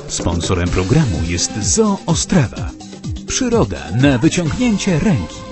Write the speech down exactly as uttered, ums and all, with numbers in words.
Sponsorem programu jest Zoo Ostrawa. Przyroda na wyciągnięcie ręki.